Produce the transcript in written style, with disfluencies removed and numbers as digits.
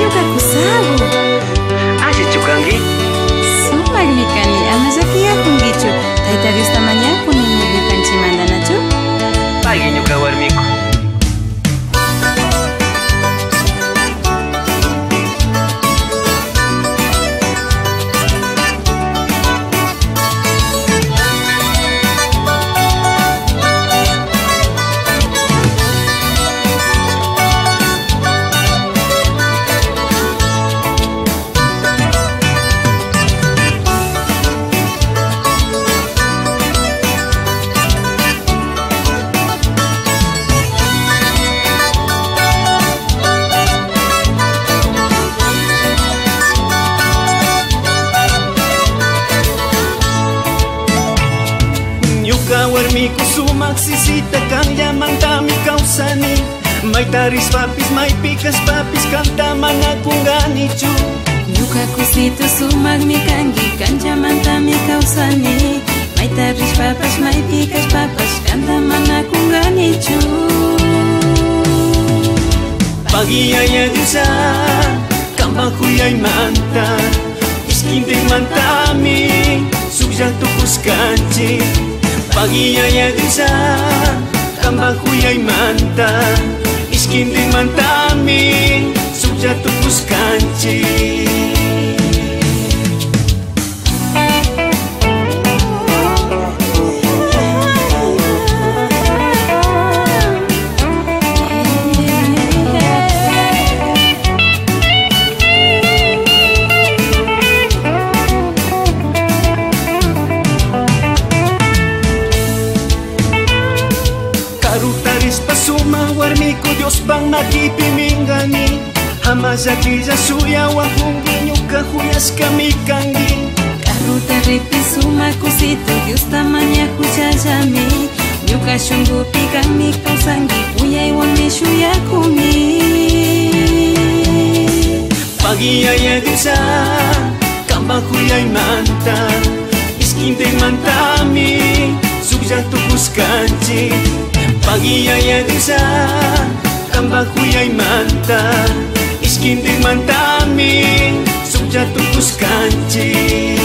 yuka kusabu. Así chukangi. Sumagmi kani amazakia kungichu. Taita Dios tamanya kunini kanchi mandanachu. Pagi nyuka warmiku. Warmiku sumak sisita kang yamanta mi kausani. May taris papis, may pikas papis, kanta mana kunganichu. Yuka kusito sumagmi kangi kanja manta mi kausani. May taris papas, may pikas papas, kanta mana kunganichu. Pagi ay dusa, kamba kuyay manta. Iskinte mantami, sukja tukus kanchi. Pagi ay dusa, kamba kuyay manta. Iskinte mantami, sukja tukus kanchi. Pasuma warmiku Dios bang nagipimingani. Hamazaki suya wahungi nyuka huyas kami kangi. Karuta ripi suma kusito Dios tamanya hujajami. Nyuka shungu pikami kausangi uyay wami shuya kumi. Pagi ay dusa, kamba huyay manta. Iskinte mantami, sukja tukus kanchi. Pagi ay dusa, kamba kuyay manta. Iskinte mantami, sukja tukus kanchi.